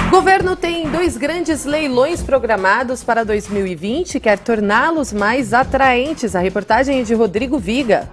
O governo tem 2 grandes leilões programados para 2020 e quer torná-los mais atraentes. A reportagem é de Rodrigo Viga.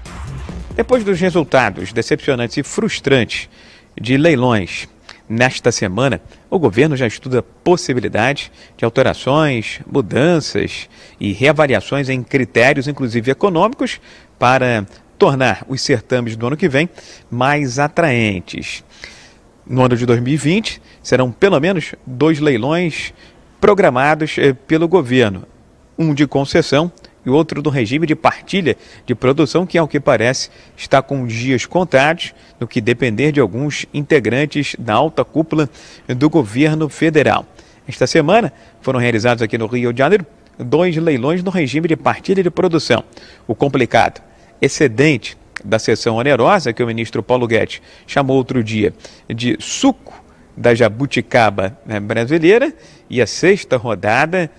Depois dos resultados decepcionantes e frustrantes de leilões nesta semana, o governo já estuda possibilidades de alterações, mudanças e reavaliações em critérios, inclusive econômicos, para tornar os certames do ano que vem mais atraentes. No ano de 2020, serão pelo menos 2 leilões programados pelo governo, um de concessão e outro do regime de partilha de produção, que, ao que parece, está com dias contados, no que depender de alguns integrantes da alta cúpula do governo federal. Esta semana foram realizados aqui no Rio de Janeiro 2 leilões no regime de partilha de produção. O complicado excedente da seção onerosa, que o ministro Paulo Guedes chamou outro dia de suco da jabuticaba brasileira, e a 6ª rodada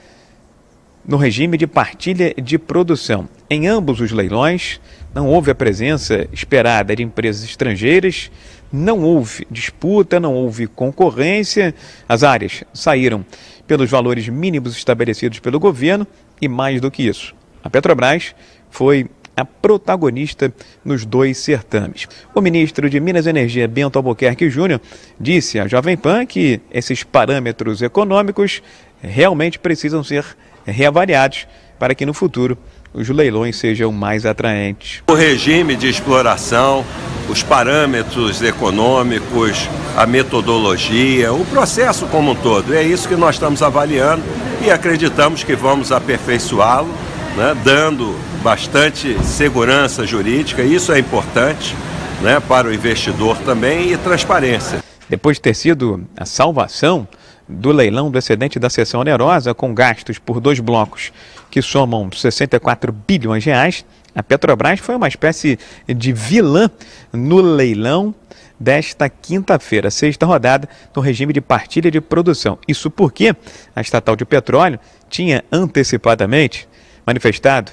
no regime de partilha de produção. Em ambos os leilões, não houve a presença esperada de empresas estrangeiras, não houve disputa, não houve concorrência, as áreas saíram pelos valores mínimos estabelecidos pelo governo e, mais do que isso, a Petrobras foi a protagonista nos 2 certames. O ministro de Minas e Energia, Bento Albuquerque Júnior, disse à Jovem Pan que esses parâmetros econômicos realmente precisam ser reavaliados para que no futuro os leilões sejam mais atraentes. O regime de exploração, os parâmetros econômicos, a metodologia, o processo como um todo, é isso que nós estamos avaliando e acreditamos que vamos aperfeiçoá-lo, né, dando bastante segurança jurídica, isso é importante, né, para o investidor também, e transparência. Depois de ter sido a salvação do leilão do excedente da seção onerosa, com gastos por 2 blocos que somam 64 bilhões de reais, a Petrobras foi uma espécie de vilã no leilão desta quinta-feira, 6ª rodada no regime de partilha de produção. Isso porque a estatal de petróleo tinha antecipadamente manifestado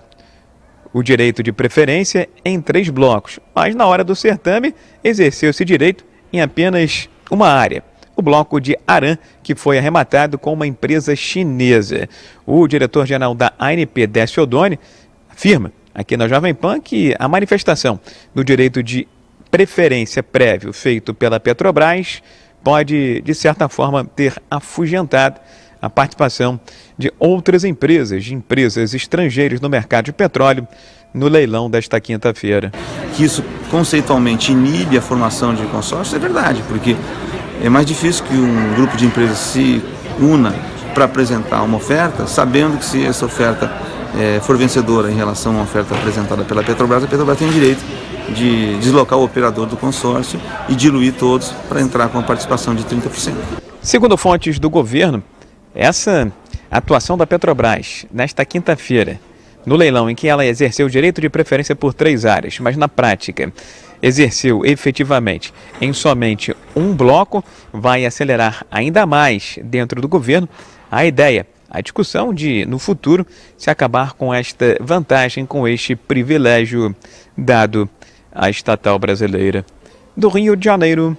o direito de preferência em 3 blocos, mas na hora do certame exerceu esse direito em apenas uma área, o bloco de Aran, que foi arrematado com uma empresa chinesa. O diretor-geral da ANP, Décio Oddone, afirma aqui na Jovem Pan que a manifestação do direito de preferência prévio feito pela Petrobras pode, de certa forma, ter afugentado a participação de outras empresas, de empresas estrangeiras no mercado de petróleo, no leilão desta quinta-feira. Que isso conceitualmente inibe a formação de consórcio é verdade, porque é mais difícil que um grupo de empresas se una para apresentar uma oferta, sabendo que se essa oferta for vencedora em relação a uma oferta apresentada pela Petrobras, a Petrobras tem o direito de deslocar o operador do consórcio e diluir todos para entrar com a participação de 30%. Segundo fontes do governo, essa atuação da Petrobras nesta quinta-feira, no leilão em que ela exerceu o direito de preferência por 3 áreas, mas na prática exerceu efetivamente em somente um bloco, vai acelerar ainda mais dentro do governo a ideia, a discussão de, no futuro, se acabar com esta vantagem, com este privilégio dado à estatal brasileira. Do Rio de Janeiro,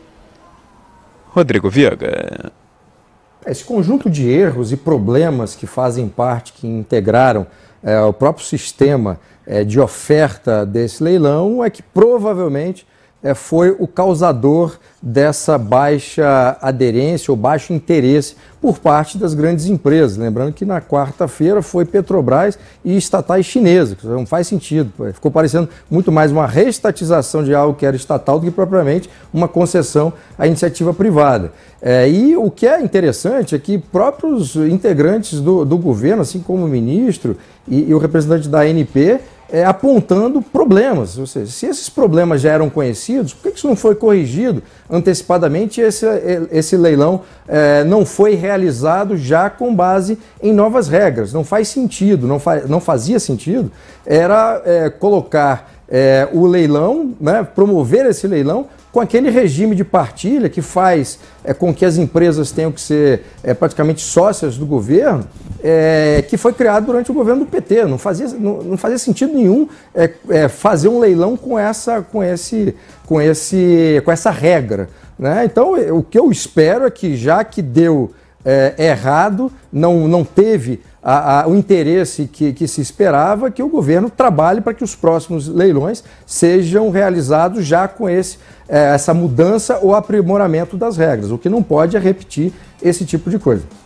Rodrigo Viga. Esse conjunto de erros e problemas que fazem parte, que integraram o próprio sistema de oferta desse leilão é que provavelmente foi o causador dessa baixa aderência ou baixo interesse por parte das grandes empresas. Lembrando que na quarta-feira foi Petrobras e estatais chinesas, que não faz sentido. Ficou parecendo muito mais uma reestatização de algo que era estatal do que propriamente uma concessão à iniciativa privada. E o que é interessante é que próprios integrantes do governo, assim como o ministro e o representante da ANP, apontando problemas. Ou seja, se esses problemas já eram conhecidos, por que isso não foi corrigido antecipadamente? Esse leilão não foi realizado já com base em novas regras. Não faz sentido, não fazia sentido, era colocar o leilão, né, promover esse leilão com aquele regime de partilha que faz com que as empresas tenham que ser praticamente sócias do governo, que foi criado durante o governo do PT. Não fazia sentido nenhum fazer um leilão com essa regra. né? Então, o que eu espero é que, já que deu errado, não teve o interesse que se esperava, que o governo trabalhe para que os próximos leilões sejam realizados já com essa mudança ou aprimoramento das regras. O que não pode é repetir esse tipo de coisa.